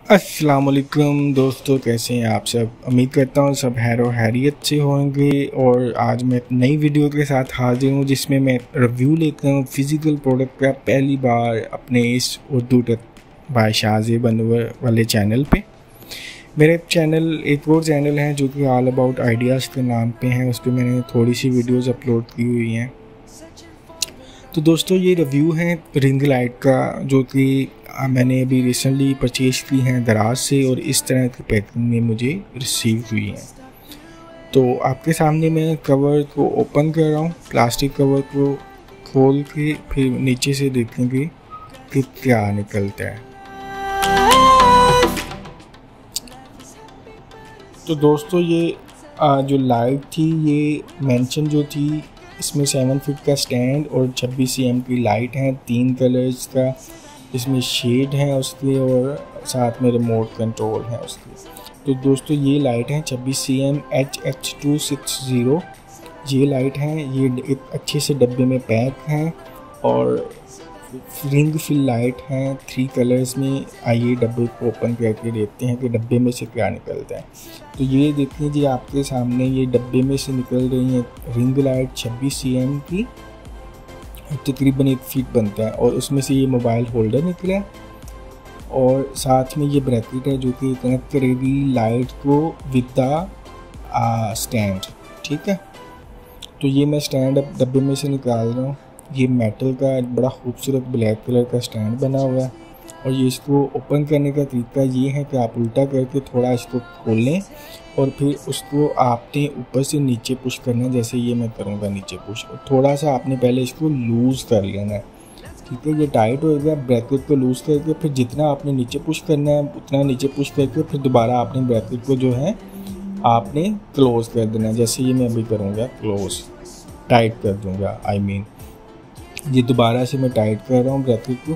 अस्सलाम वालेकुम दोस्तों, कैसे हैं आप सब। उम्मीद करता हूँ सब हैरियत से होंगे। और आज मैं एक नई वीडियो के साथ हाजिर हूँ जिसमें मैं रिव्यू लेता हूँ फ़िज़िकल प्रोडक्ट का पहली बार अपने इस उर्दू टेक बाय शाहज़ेब अनवर वाले चैनल पे। मेरे चैनल एक और चैनल है जो कि ऑल अबाउट आइडियाज़ के नाम पे है, उस पर मैंने थोड़ी सी वीडियोस अपलोड की हुई हैं। तो दोस्तों ये रिव्यू है रिंग लाइट का, जो कि मैंने अभी रिसेंटली परचेज़ की हैं दराज से और इस तरह की पैकिंग में मुझे रिसीव हुई हैं। तो आपके सामने मैं कवर को ओपन कर रहा हूँ, प्लास्टिक कवर को खोल के फिर नीचे से देखेंगे कि क्या निकलता है। तो दोस्तों ये जो लाइट थी, ये मेंशन जो थी, इसमें 7 फीट का स्टैंड और 26 cm की लाइट है, 3 कलर्स का इसमें शेड है उसके, और साथ में रिमोट कंट्रोल है उसकी। तो दोस्तों ये लाइट है 26 cm HH260, ये लाइट है। ये एक अच्छे से डब्बे में पैक है और रिंग फिल लाइट है 3 कलर्स में। आइए डब्बे को ओपन करके देखते हैं कि डब्बे में से क्या निकलता है। तो ये देखिए जी, आपके सामने ये डब्बे में से निकल रही है रिंग लाइट 26 cm की, तकरीबन 1 फीट बनता है, और उसमें से ये मोबाइल होल्डर निकला है और साथ में ये ब्रैकेट है जो कि कनेक्ट करेगी लाइट को विद द स्टैंड। ठीक है, तो ये मैं स्टैंड अब डब्बे में से निकाल रहा हूँ। ये मेटल का बड़ा खूबसूरत ब्लैक कलर का स्टैंड बना हुआ है, और ये इसको ओपन करने का तरीका ये है कि आप उल्टा करके थोड़ा इसको खोल लें और फिर उसको आपने ऊपर से नीचे पुश करना है, जैसे ये मैं करूँगा नीचे पुश। और थोड़ा सा आपने पहले इसको लूज़ कर लेना है। ठीक है, ये टाइट हो गया। ब्रैकेट को लूज़ करके फिर जितना आपने नीचे पुश करना है उतना नीचे पुश करके फिर दोबारा आपने ब्रैकेट को जो है आपने क्लोज़ कर देना है, जैसे ये मैं अभी करूँगा क्लोज़, टाइट कर दूँगा। ये दोबारा से मैं टाइट कर रहा हूँ ब्रैकेट को।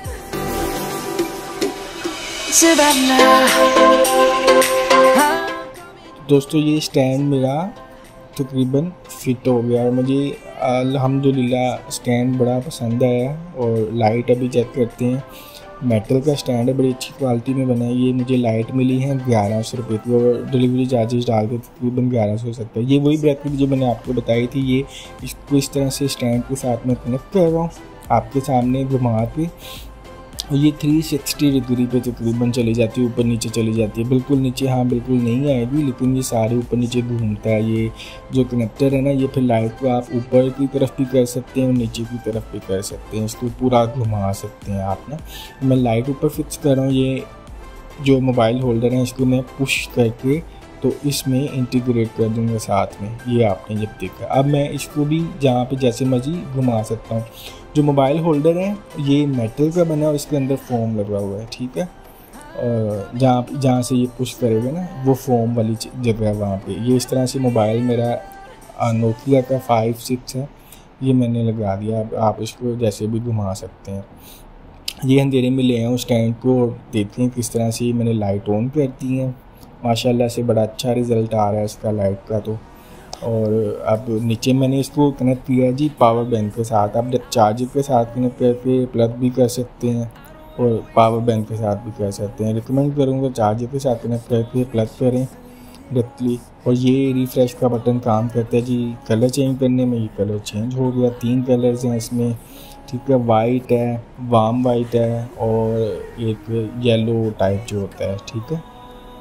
दोस्तों ये स्टैंड मेरा तकरीबन फिट हो गया और मुझे अल्हम्दुलिल्लाह स्टैंड बड़ा पसंद आया। और लाइट अभी चेक करते हैं। मेटल का स्टैंड है, बड़ी अच्छी क्वालिटी में बना है। ये मुझे लाइट मिली है 1100 रुपये की, और डिलीवरी चार्जेस डाल के तकरीबन 1170 है। ये वही ब्रैकेट जो मैंने आपको बताई थी, ये इसको इस तरह से स्टैंड के साथ में कनेक्ट कर रहा हूँ आपके सामने घुमा के। ये 360 डिग्री पे तकरीबन चली जाती है, ऊपर नीचे चली जाती है। बिल्कुल नीचे हाँ बिल्कुल नहीं आएगी, लेकिन ये सारे ऊपर नीचे घूमता है। ये जो कनेक्टर है ना, ये फिर लाइट को आप ऊपर की तरफ भी कर सकते हैं और नीचे की तरफ भी कर सकते हैं, इसको पूरा घुमा सकते हैं आप ना। मैं लाइट ऊपर फिक्स कर रहा हूँ। ये जो मोबाइल होल्डर है इसको मैं पुश करके तो इसमें इंटीग्रेट कर दूँगा साथ में। ये आपने जब देखा, अब मैं इसको भी जहाँ पे जैसे मर्जी घुमा सकता हूँ। जो मोबाइल होल्डर है ये मेटल का बना है, इसके अंदर फोम लगा हुआ है। ठीक है, और जहाँ से ये पुश करेगा ना वो फोम वाली जगह है वहाँ पे। ये इस तरह से मोबाइल मेरा नोकिया का 5-6 है, ये मैंने लगा दिया। अब आप इसको जैसे भी घुमा सकते हैं। ये अंधेरे में ले आऊँ स्टैंड को और देखते हैं किस तरह से मैंने लाइट ऑन कर दी है। माशाल्लाह से बड़ा अच्छा रिज़ल्ट आ रहा है इसका लाइट का। तो और अब नीचे मैंने इसको कनेक्ट किया है जी पावर बैंक के साथ। आप चार्जर के साथ कनेक्ट करके प्लग भी कर सकते हैं और पावर बैंक के साथ भी कर सकते हैं। रिकमेंड करूँगा चार्जर के साथ कनेक्ट करके प्लग करें डायरेक्टली। और ये रिफ़्रेश का बटन काम करता है जी कलर चेंज करने में। ये कलर चेंज हो गया, 3 कलर्स हैं इसमें। ठीक है, वाइट है, वार्म वाइट है और एक येलो टाइप जो होता है। ठीक है,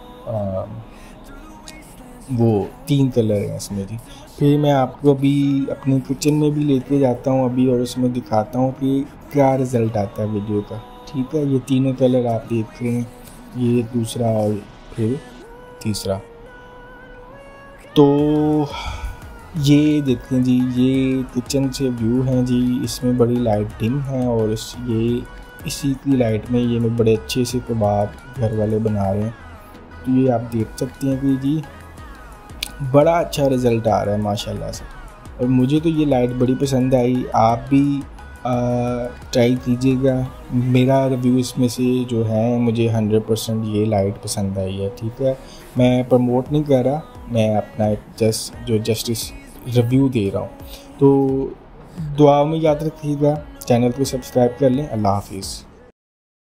वो 3 कलर हैं इसमें जी। फिर मैं आपको अभी अपने किचन में भी लेके जाता हूँ अभी, और उसमें दिखाता हूँ कि क्या रिज़ल्ट आता है वीडियो का। ठीक है, ये तीनों कलर आप देख रहे हैं, ये दूसरा और फिर तीसरा। तो ये देखें जी, ये किचन से व्यू है जी। इसमें बड़ी लाइट डिम है और इसी की लाइट में ये मैं बड़े अच्छे से कबाब घर वाले बना रहे हैं। तो ये आप देख सकते हैं कि जी बड़ा अच्छा रिज़ल्ट आ रहा है माशाल्लाह से। और मुझे तो ये लाइट बड़ी पसंद आई, आप भी ट्राई कीजिएगा। मेरा रिव्यू इसमें से जो है मुझे 100% ये लाइट पसंद आई है। ठीक है, मैं प्रमोट नहीं कर रहा, मैं अपना जस्ट रिव्यू दे रहा हूँ। तो दुआ में याद रखिएगा, चैनल को सब्सक्राइब कर लें। अल्लाह हाफिज़।